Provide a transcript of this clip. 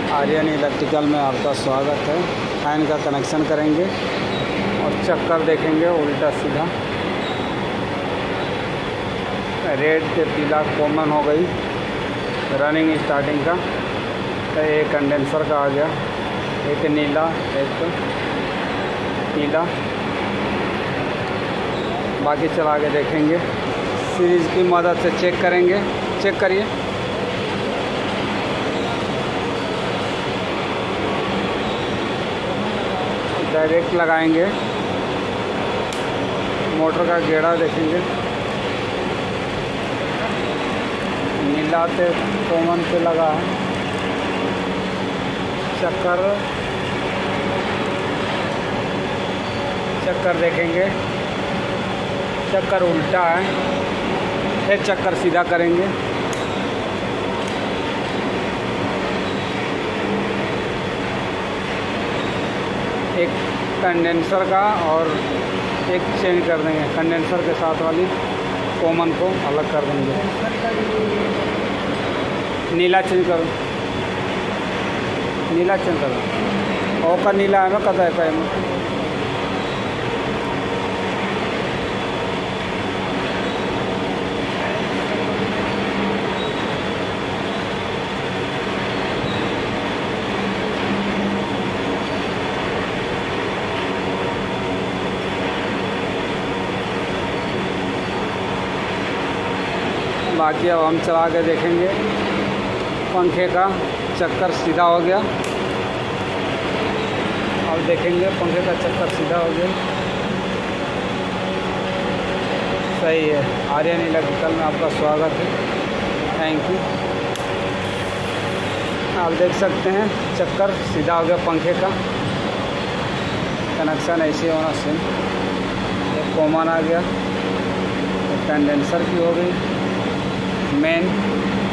Aryan electrical में आपका स्वागत है। फैन का कनेक्शन करेंगे और चक्कर देखेंगे उल्टा सीधा। रेड से पीला कॉमन हो गई रनिंग स्टार्टिंग का। तो एक कंडेंसर का आ गया, एक नीला, एक पीला। बाकी चला के देखेंगे, सीरीज़ की मदद से चेक करेंगे। चेक करिए। डायरेक्ट लगाएंगे, मोटर का गेड़ा देखेंगे। नीला से कॉमन पे लगा है। चक्कर देखेंगे, चक्कर उल्टा है। फिर चक्कर सीधा करेंगे। एक कंडेंसर का और एक चेंज कर देंगे। कंडेंसर के साथ वाली कॉमन को अलग कर देंगे। नीला चेंज करो, नीला चेंज करो। और का नीला है मैं कदा है कहीं में। बाकी अब हम चला के देखेंगे। पंखे का चक्कर सीधा हो गया। अब देखेंगे पंखे का चक्कर सीधा हो गया। सही है। आर्यन इलेक्ट्रिकल में आपका स्वागत है। Thank you. आप देख सकते हैं चक्कर सीधा हो गया पंखे का। कनेक्शन ऐसे होना सेम। एक कॉमन आ गया, एक कंडेंसर की हो गई मेन।